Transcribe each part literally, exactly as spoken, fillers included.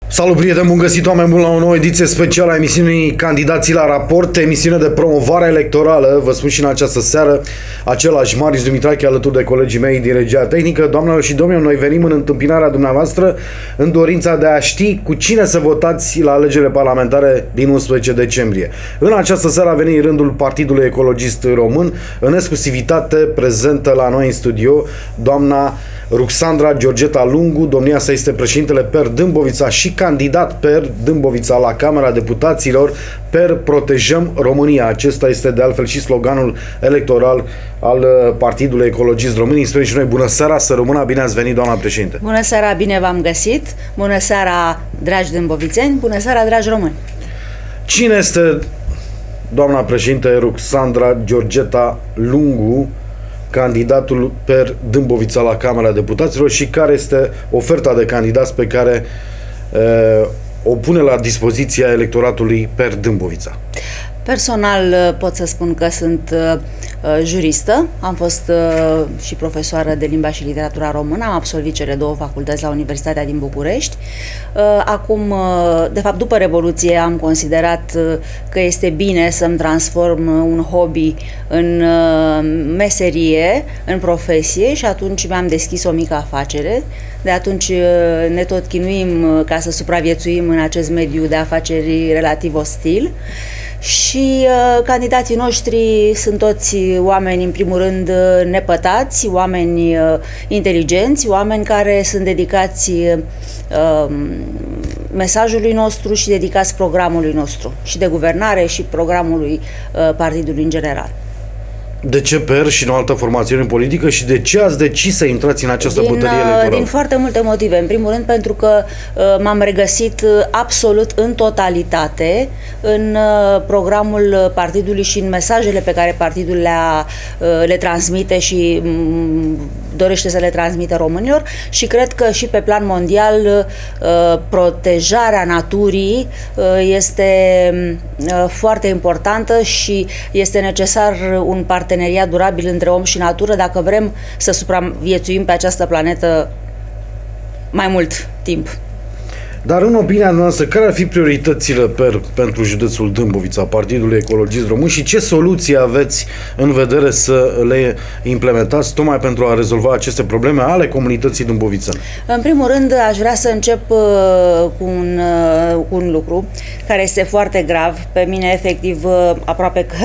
Salut, prieteni, bun găsit, oameni buni, la o nouă ediție specială a emisiunii Candidații la Raport, emisiune de promovare electorală. Vă spun și în această seară, același Marius Dumitrache alături de colegii mei din regia tehnică. Doamnelor și domnilor, noi venim în întâmpinarea dumneavoastră în dorința de a ști cu cine să votați la alegerile parlamentare din unsprezece decembrie. În această seară a venit rândul Partidului Ecologist Român, în exclusivitate prezentă la noi în studio doamna Ruxandra Georgeta Lungu. Domnia sa este președintele Per Dâmbovița și candidat Per Dâmbovița la Camera Deputaților. Per Protejăm România. Acesta este de altfel și sloganul electoral al Partidului Ecologist Român. Îi spunem și noi bună seara, să rămână, bine ați venit, doamna președinte. Bună seara, bine v-am găsit. Bună seara, dragi dâmbovițeni, bună seara, dragi români. Cine este, doamna președinte Ruxandra Georgeta Lungu, candidatul Per Dâmbovița la Camera Deputaților, și care este oferta de candidați pe care uh, o pune la dispoziția electoratului Per Dâmbovița? Personal pot să spun că sunt uh, juristă, am fost uh, și profesoară de limba și literatura română, am absolvit cele două facultăți la Universitatea din București. Uh, acum, uh, de fapt, după Revoluție am considerat uh, că este bine să-mi transform un hobby în uh, meserie, în profesie, și atunci mi-am deschis o mică afacere. De atunci uh, ne tot chinuim uh, ca să supraviețuim în acest mediu de afaceri relativ ostil. Și uh, candidații noștri sunt toți oameni, în primul rând, nepătați, oameni uh, inteligenți, oameni care sunt dedicați uh, mesajului nostru și dedicați programului nostru și de guvernare și programului uh, partidului în general. De ce Per și nu altă formațiune politică și de ce ați decis să intrați în această din, bătălie electorală? Din foarte multe motive. În primul rând pentru că uh, m-am regăsit uh, absolut în totalitate în uh, programul partidului și în mesajele pe care partidul le-a, uh, le transmite și um, dorește să le transmită românilor, și cred că și pe plan mondial uh, protejarea naturii uh, este uh, foarte importantă și este necesar un parteneriat durabil între om și natură dacă vrem să supraviețuim pe această planetă mai mult timp. Dar în opinia noastră, care ar fi prioritățile Per pentru județul Dâmbovița, Partidul Ecologist Român, și ce soluții aveți în vedere să le implementați tocmai pentru a rezolva aceste probleme ale comunității dâmbovițene? În primul rând, aș vrea să încep uh, cu, un, uh, cu un lucru care este foarte grav. Pe mine, efectiv, uh, aproape că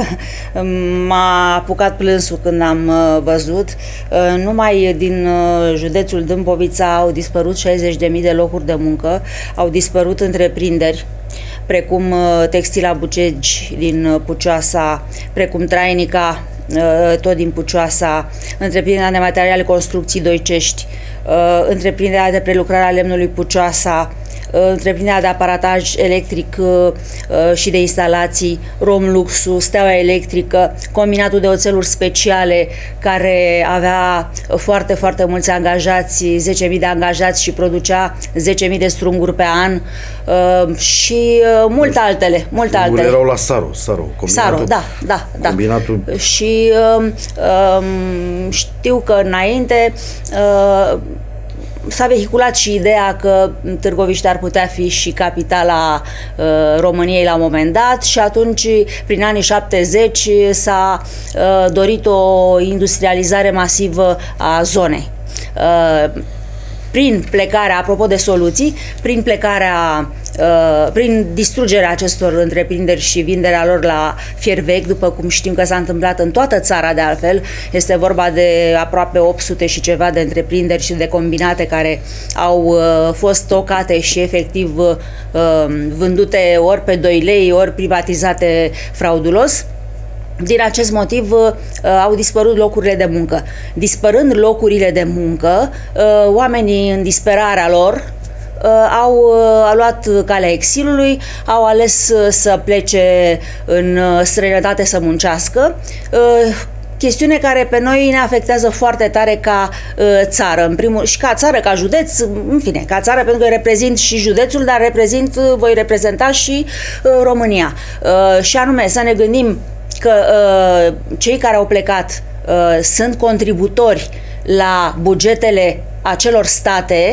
m-a apucat plânsul când am uh, văzut. Uh, numai din uh, județul Dâmbovița au dispărut șaizeci de mii de locuri de muncă, au dispărut întreprinderi precum Textila Bucegi din Pucioasa, precum Trainica, tot din Pucioasa, întreprinderea de materiale construcții Doicești, întreprinderea de prelucrare a lemnului Pucioasa, întreprinderea de aparataj electric și de instalații Romluxul, Steaua Electrică, combinatul de oțeluri speciale, care avea foarte, foarte mulți angajați, zece mii de angajați, și producea zece mii de strunguri pe an, și multe altele. Multe altele. Erau la Saro. Saro, Saro, da, da, da. Combinatul... Și um, știu că înainte uh, s-a vehiculat și ideea că Târgoviște ar putea fi și capitala uh, României la un moment dat, și atunci, prin anii șaptezeci, s-a uh, dorit o industrializare masivă a zonei. Uh, prin plecarea, apropo de soluții, prin plecarea, uh, prin distrugerea acestor întreprinderi și vinderea lor la fier vechi, după cum știm că s-a întâmplat în toată țara, de altfel, este vorba de aproape opt sute și ceva de întreprinderi și de combinate care au uh, fost stocate și efectiv uh, vândute ori pe doi lei, ori privatizate fraudulos. Din acest motiv uh, au dispărut locurile de muncă. Dispărând locurile de muncă, uh, oamenii, în disperarea lor, uh, au uh, luat calea exilului, au ales uh, să plece în uh, străinătate să muncească. Uh, chestiune care pe noi ne afectează foarte tare ca uh, țară, în primul, și ca țară, ca județ, în fine, ca țară, pentru că reprezint și județul, dar reprezint, voi reprezenta și uh, România. Uh, și anume, să ne gândim că uh, cei care au plecat uh, sunt contributori la bugetele acelor state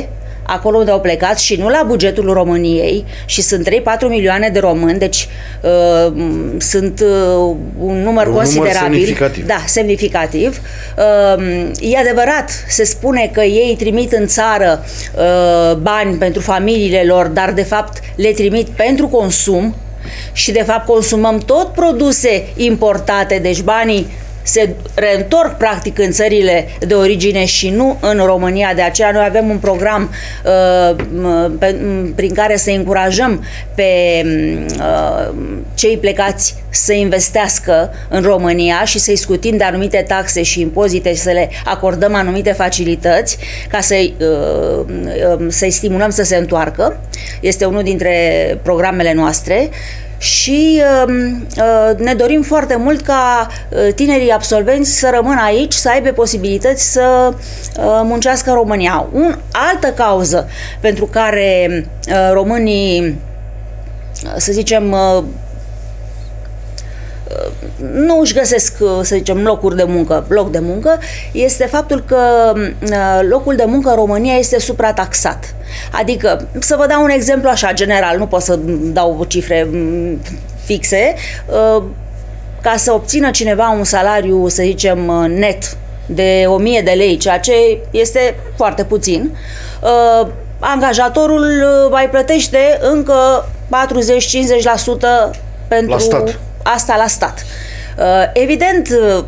acolo unde au plecat și nu la bugetul României și sunt trei patru milioane de români, deci uh, sunt uh, un număr un considerabil. Număr semnificativ. Da, semnificativ. Uh, e adevărat, se spune că ei trimit în țară uh, bani pentru familiile lor, dar de fapt le trimit pentru consum și de fapt consumăm tot produse importate, deci banii se reîntorc practic în țările de origine și nu în România. De aceea noi avem un program uh, pe, prin care să încurajăm pe uh, cei plecați să investească în România și să-i scutim de anumite taxe și impozite și să le acordăm anumite facilități ca să-i, uh, să-i stimulăm să se întoarcă. Este unul dintre programele noastre. Și uh, uh, ne dorim foarte mult ca uh, tinerii absolvenți să rămână aici, să aibă posibilități să uh, muncească în România. O altă cauză pentru care uh, românii, să zicem, uh, nu își găsesc, să zicem, locuri de muncă, loc de muncă, este faptul că locul de muncă în România este suprataxat. Adică, să vă dau un exemplu așa, general, nu pot să dau cifre fixe, ca să obțină cineva un salariu, să zicem, net de o mie de lei, ceea ce este foarte puțin, angajatorul mai plătește încă patruzeci-cincizeci la sută pentru la stat. Asta la stat. Evident,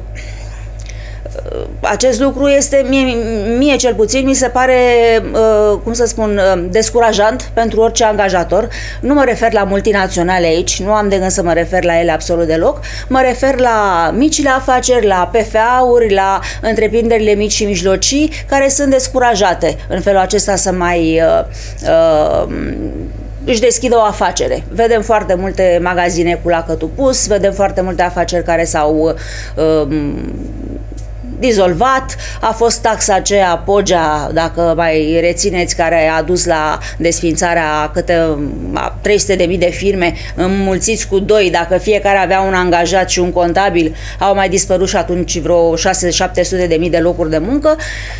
acest lucru este, mie, mie cel puțin, mi se pare, cum să spun, descurajant pentru orice angajator. Nu mă refer la multinaționale aici, nu am de gând să mă refer la ele absolut deloc. Mă refer la micile afaceri, la P F A-uri, la întreprinderile mici și mijlocii, care sunt descurajate în felul acesta să mai uh, uh, își deschidă o afacere. Vedem foarte multe magazine cu lacătul pus, vedem foarte multe afaceri care s-au uh, dizolvat, a fost taxa aceea Pogea, dacă mai rețineți, care a dus la desființarea câte trei sute de mii de firme, înmulțiți cu doi, dacă fiecare avea un angajat și un contabil, au mai dispărut și atunci vreo șase șapte sute de mii de locuri de muncă.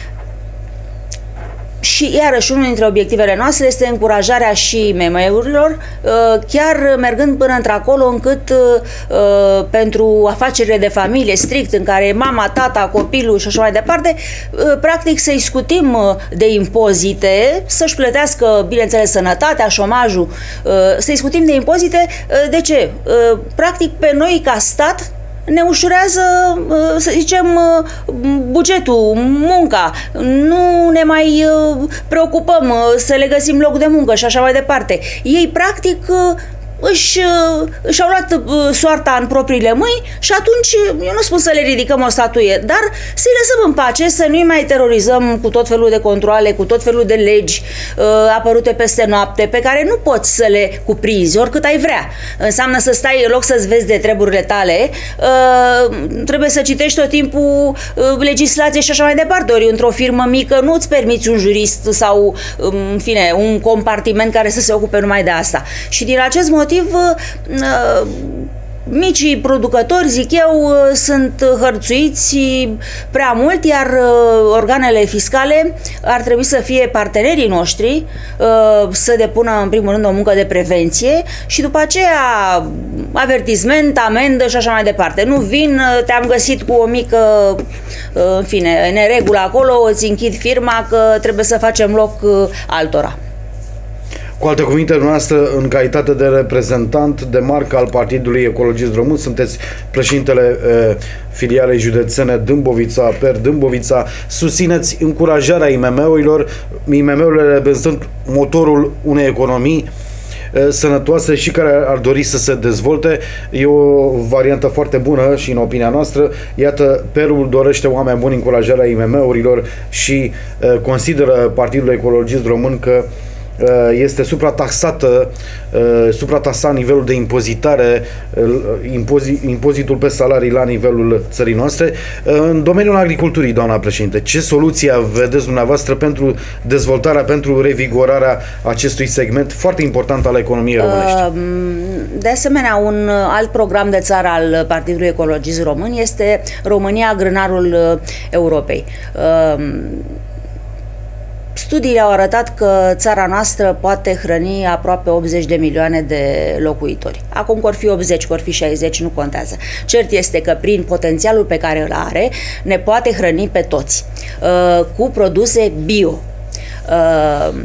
Și iarăși unul dintre obiectivele noastre este încurajarea și I M M-urilor, chiar mergând până într-acolo încât pentru afacerile de familie strict, în care mama, tata, copilul și așa mai departe, practic să-i scutim de impozite, să-și plătească, bineînțeles, sănătatea, șomajul, să-i scutim de impozite. De ce? Practic pe noi ca stat ne ușurează, să zicem, bugetul, munca, nu ne mai preocupăm să le găsim loc de muncă și așa mai departe. Ei, practic, își, își au luat soarta în propriile mâini și atunci, eu nu spun să le ridicăm o statuie, dar să-i lăsăm în pace, să nu-i mai terorizăm cu tot felul de controale, cu tot felul de legi uh, apărute peste noapte, pe care nu poți să le cuprinzi oricât ai vrea. Înseamnă să stai, în loc să-ți vezi de treburile tale, uh, trebuie să citești tot timpul uh, legislație și așa mai departe. Ori într-o firmă mică nu îți permiți un jurist sau, în fine, un compartiment care să se ocupe numai de asta. Și din acest motiv micii producători, zic eu, sunt hărțuiți prea mult, iar organele fiscale ar trebui să fie partenerii noștri, să depună în primul rând o muncă de prevenție și după aceea avertisment, amendă și așa mai departe. Nu vin, te-am găsit cu o mică, în fine, neregulă acolo, îți închid firma că trebuie să facem loc altora. Cu alte cuvinte, dumneavoastră, în calitate de reprezentant de marcă al Partidului Ecologist Român, sunteți președintele e, filialei județene Dâmbovița, Per Dâmbovița, susțineți încurajarea I M M-urilor, I M M-urile reprezentând motorul unei economii e, sănătoase și care ar dori să se dezvolte. E o variantă foarte bună și în opinia noastră. Iată, Perul dorește, oameni buni, încurajarea I M M-urilor și e, consideră Partidul Ecologist Român că este suprataxată, suprataxat nivelul de impozitare, impozitul pe salarii la nivelul țării noastre. În domeniul agriculturii, doamna președinte, ce soluția vedeți dumneavoastră pentru dezvoltarea, pentru revigorarea acestui segment foarte important al economiei românești? De asemenea, un alt program de țară al Partidului Ecologist Român este România, grânarul Europei. Studiile au arătat că țara noastră poate hrăni aproape optzeci de milioane de locuitori. Acum că or fi optzeci, că or fi șaizeci, nu contează. Cert este că prin potențialul pe care îl are, ne poate hrăni pe toți uh, cu produse bio. Uh,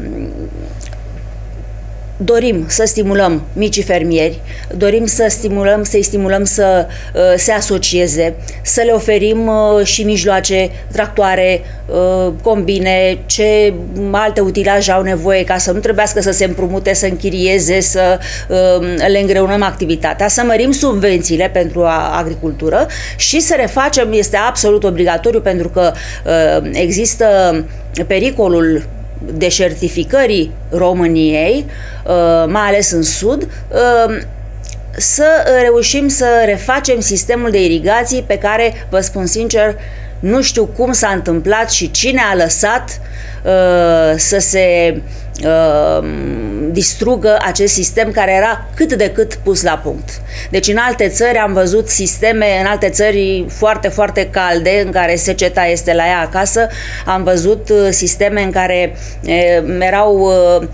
Dorim să stimulăm micii fermieri, dorim să stimulăm, să-i stimulăm să uh, se asocieze, să le oferim uh, și mijloace, tractoare, uh, combine, ce alte utilaje au nevoie ca să nu trebuiască să se împrumute, să închirieze, să uh, le îngreunăm activitatea, să mărim subvențiile pentru agricultură și să refacem, este absolut obligatoriu pentru că uh, există pericolul deșertificării României, mai ales în sud, să reușim să refacem sistemul de irigații pe care, vă spun sincer, nu știu cum s-a întâmplat și cine a lăsat să se distrugă acest sistem care era cât de cât pus la punct. Deci în alte țări am văzut sisteme, în alte țări foarte, foarte calde, în care seceta este la ea acasă, am văzut sisteme în care erau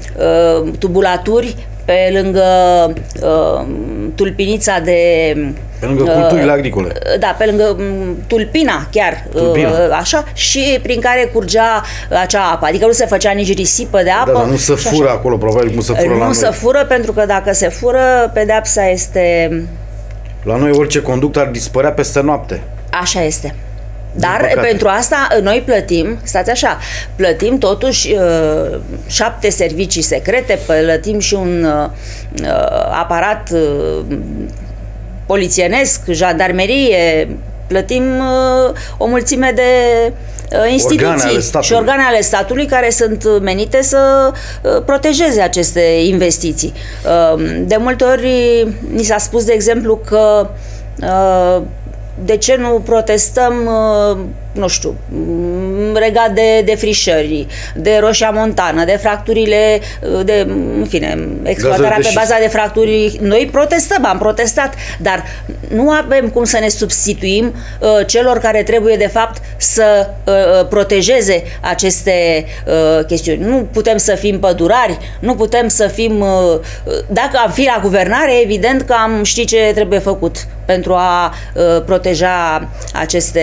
tubulaturi pe lângă uh, tulpinița de... Pe lângă culturile uh, agricole. Da, pe lângă um, tulpina chiar, tulpina. Uh, așa, și prin care curgea acea apă. Adică nu se făcea nici risipă de apă. Da, dar nu se fură așa. Acolo, probabil cum se fură nu la noi. Nu se fură, pentru că dacă se fură, pedeapsa este... La noi orice conduct ar dispărea peste noapte. Așa este. Dar pentru asta noi plătim, stați așa, plătim totuși uh, șapte servicii secrete, plătim și un uh, aparat uh, polițienesc, jandarmerie, plătim uh, o mulțime de uh, instituții organe și organe ale statului care sunt menite să uh, protejeze aceste investiții. Uh, de multe ori ni s-a spus, de exemplu, că uh, de ce nu protestăm, nu știu, legat de defrișări, de roșia montană, de fracturile, de, în fine, exploatarea pe baza de fracturi. Noi protestăm, am protestat, dar nu avem cum să ne substituim uh, celor care trebuie, de fapt, să uh, protejeze aceste uh, chestiuni. Nu putem să fim pădurari, nu putem să fim... Uh, dacă am fi la guvernare, evident că am ști ce trebuie făcut pentru a uh, proteja aceste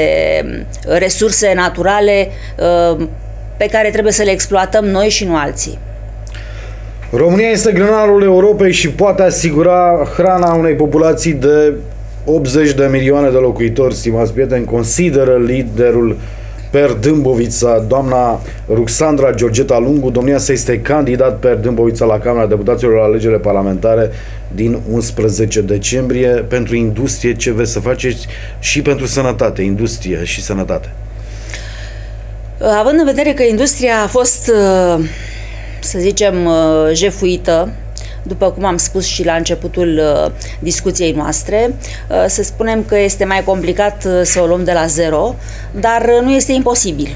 resurse naturale uh, pe care trebuie să le exploatăm noi și nu alții. România este grânarul Europei și poate asigura hrana unei populații de optzeci de milioane de locuitori, stimați prieteni, consideră liderul per Dâmbovița, doamna Ruxandra Georgeta Lungu. Domnia sa este candidat per Dâmbovița la Camera Deputaților la alegerile parlamentare din unsprezece decembrie. Pentru industrie, ce veți să faceți? Și pentru sănătate, industrie și sănătate. Având în vedere că industria a fost, să zicem, jefuită, după cum am spus și la începutul discuției noastre, să spunem că este mai complicat să o luăm de la zero, dar nu este imposibil.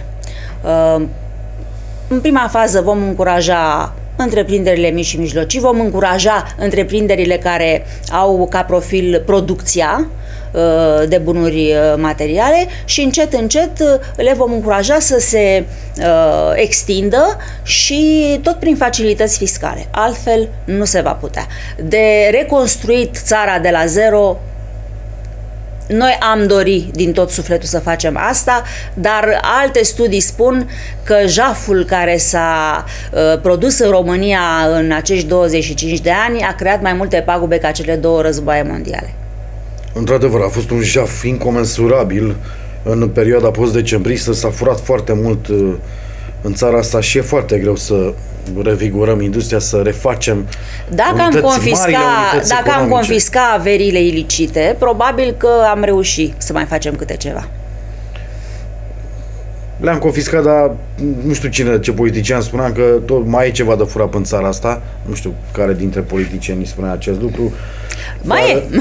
În prima fază vom încuraja întreprinderile mici și mijlocii, vom încuraja întreprinderile care au ca profil producția de bunuri materiale și încet, încet le vom încuraja să se uh, extindă și tot prin facilități fiscale. Altfel nu se va putea. De reconstruit țara de la zero, noi am dorit din tot sufletul să facem asta, dar alte studii spun că jaful care s-a uh, produs în România în acești douăzeci și cinci de ani a creat mai multe pagube ca cele două războaie mondiale. Într-adevăr, a fost un jaf incomensurabil în perioada post-decembristă, s-a furat foarte mult în țara asta și e foarte greu să revigorăm industria, să refacem dacă am confisca, dacă am confisca averile ilicite, probabil că am reușit să mai facem câte ceva. Le-am confiscat, dar nu știu cine, ce politician spunea că tot mai e ceva de furat în țara asta. Nu știu care dintre politicieni spunea acest lucru. Mai dar... e!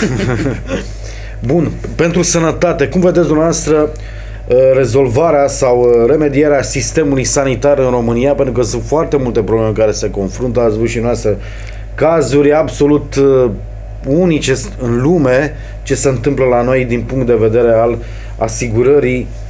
Bun, pentru sănătate, cum vedeți dumneavoastră rezolvarea sau remedierea sistemului sanitar în România? Pentru că sunt foarte multe probleme în care se confruntă, ați văzut și noastră cazuri absolut unice în lume ce se întâmplă la noi din punct de vedere al asigurării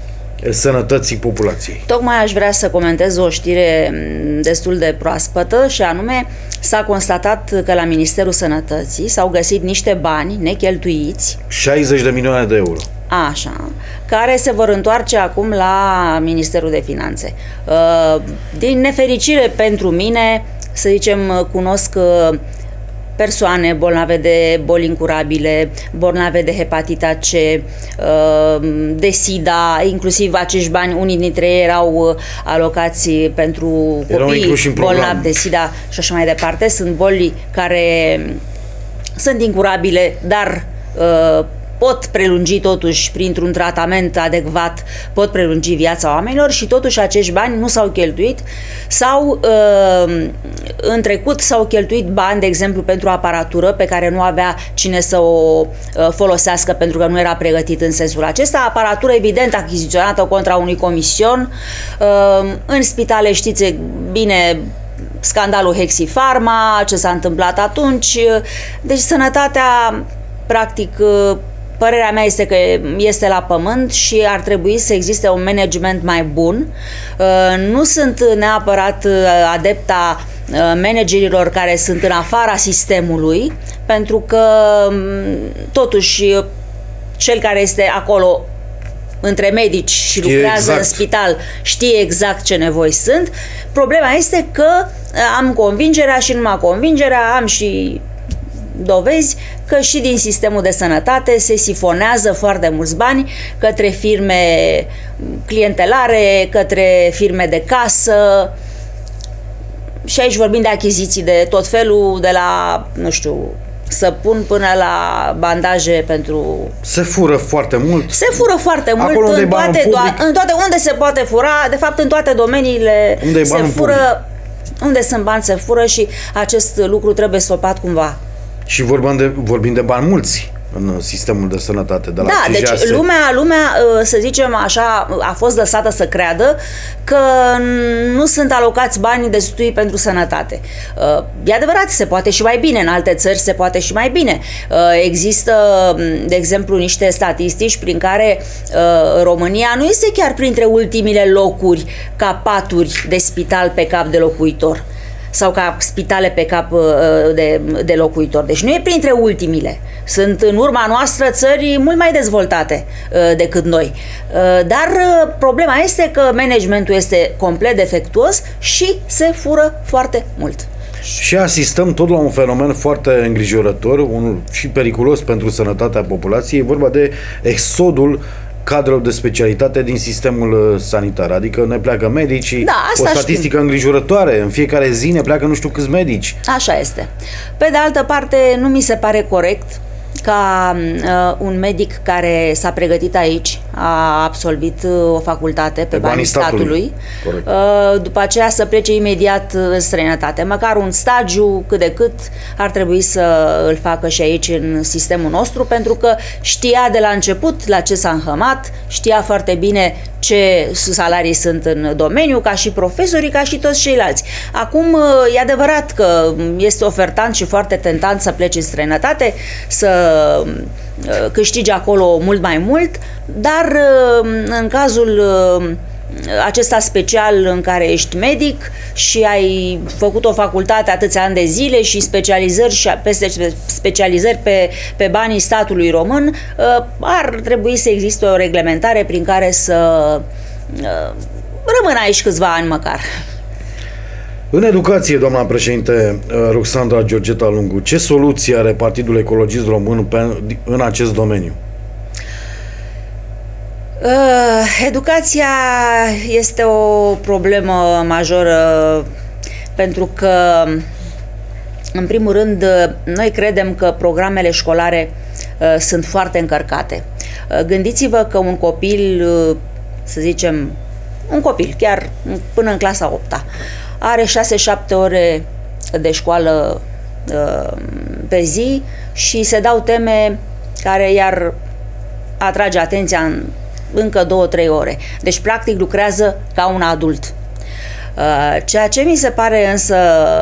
sănătății populației. Tocmai aș vrea să comentez o știre destul de proaspătă și anume s-a constatat că la Ministerul Sănătății s-au găsit niște bani necheltuiți, șaizeci de milioane de euro. așa, care se vor întoarce acum la Ministerul de Finanțe. Din nefericire pentru mine, să zicem, cunosc persoane bolnave de boli incurabile, bolnave de hepatita C, de SIDA, inclusiv acești bani, unii dintre ei erau alocați pentru copii bolnavi de SIDA și așa mai departe. Sunt boli care sunt incurabile, dar pot prelungi totuși, printr-un tratament adecvat, pot prelungi viața oamenilor și totuși acești bani nu s-au cheltuit sau în trecut s-au cheltuit bani, de exemplu, pentru aparatură pe care nu avea cine să o folosească pentru că nu era pregătit în sensul acesta. Aparatură, evident, achiziționată contra unui comision. În spitale, știți bine, scandalul Hexifarma, ce s-a întâmplat atunci. Deci sănătatea, practic, părerea mea este că este la pământ și ar trebui să existe un management mai bun. Nu sunt neapărat adepta managerilor care sunt în afara sistemului, pentru că totuși cel care este acolo între medici și știe lucrează exact în spital știe exact ce nevoi sunt. Problema este că am convingerea și numai convingerea, am și dovezi că și din sistemul de sănătate se sifonează foarte mulți bani către firme clientelare, către firme de casă. Și aici vorbim de achiziții de tot felul, de la, nu știu, săpun până la bandaje pentru... Se fură foarte mult. Se fură foarte mult acolo în toate, public, în toate, unde se poate fura, de fapt în toate domeniile unde se fură, unde sunt bani se fură și acest lucru trebuie stopat cumva. Și vorbim de, vorbim de bani mulți în sistemul de sănătate. De la da, C J A S. deci lumea, lumea, să zicem așa, a fost lăsată să creadă că nu sunt alocați bani destui pentru sănătate. E adevărat, se poate și mai bine, în alte țări se poate și mai bine. Există, de exemplu, niște statistici prin care România nu este chiar printre ultimile locuri ca paturi de spital pe cap de locuitor sau ca spitale pe cap de, de locuitor. Deci nu e printre ultimile. Sunt în urma noastră țări mult mai dezvoltate decât noi. Dar problema este că managementul este complet defectuos și se fură foarte mult. Și asistăm tot la un fenomen foarte îngrijorător, unul și periculos pentru sănătatea populației. E vorba de exodul cadrelor de specialitate din sistemul sanitar. Adică ne pleacă medicii, da, o statistică știm. îngrijorătoare. În fiecare zi ne pleacă nu știu câți medici. Așa este. Pe de altă parte, nu mi se pare corect ca uh, un medic care s-a pregătit aici, a absolvit uh, o facultate pe, pe banii, banii statului, statului uh, după aceea să plece imediat în străinătate. Măcar un stagiu cât de cât ar trebui să îl facă și aici în sistemul nostru, pentru că știa de la început la ce s-a înhămat, știa foarte bine ce salarii sunt în domeniu, ca și profesorii, ca și toți ceilalți. Acum, e adevărat că este ofertant și foarte tentant să pleci în străinătate, să câștigi acolo mult mai mult, dar în cazul acesta special în care ești medic și ai făcut o facultate atâția ani de zile și specializări și peste specializări pe, pe banii statului român, ar trebui să existe o reglementare prin care să rămână aici câțiva ani măcar. În educație, doamna președinte Roxandra Georgeta Lungu, ce soluție are Partidul Ecologist Român pe, în acest domeniu? Uh, educația este o problemă majoră pentru că, în primul rând, noi credem că programele școlare uh, sunt foarte încărcate. Uh, gândiți-vă că un copil, uh, să zicem, un copil, chiar până în clasa a opta, are șase șapte ore de școală uh, pe zi și se dau teme care i-ar atrage atenția în încă două trei ore. Deci, practic, lucrează ca un adult. Ceea ce mi se pare însă,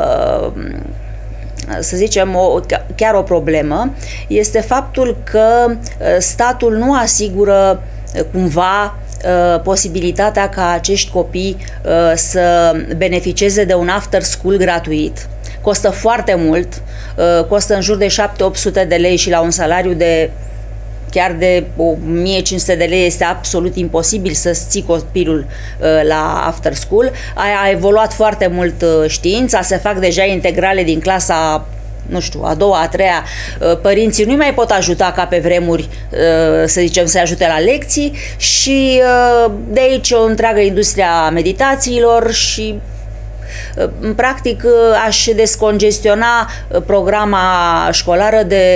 să zicem, o, chiar o problemă, este faptul că statul nu asigură cumva uh, posibilitatea ca acești copii uh, să beneficieze de un after school gratuit. Costă foarte mult, uh, costă în jur de șapte opt sute de lei și la un salariu de chiar de o mie cinci sute de lei este absolut imposibil să-ți ții copilul uh, la after school. A, a evoluat foarte mult uh, știința, se fac deja integrale din clasa, nu știu, a doua, a treia, părinții nu mai pot ajuta ca pe vremuri, să zicem, să-i ajute la lecții și de aici o întreagă industrie a meditațiilor și practic aș descongestiona programa școlară de,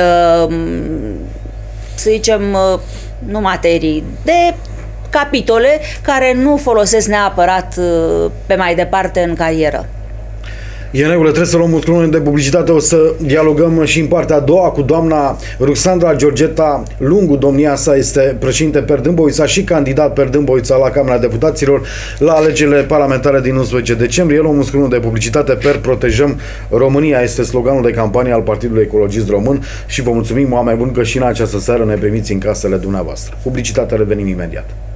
să zicem, nu materii, de capitole care nu folosesc neapărat pe mai departe în carieră. E în regulă, trebuie să luăm un scrum de publicitate, o să dialogăm și în partea a doua cu doamna Ruxandra Georgeta Lungu. Domnia sa este președinte Per Dâmbovița și candidat Per Dâmbovița la Camera Deputaților la alegerile parlamentare din unsprezece decembrie. Luăm un scrum de publicitate. Per Protejăm România este sloganul de campanie al Partidului Ecologist Român și vă mulțumim, oameni buni, că și în această seară ne primiți în casele dumneavoastră. Publicitatea, revenim imediat.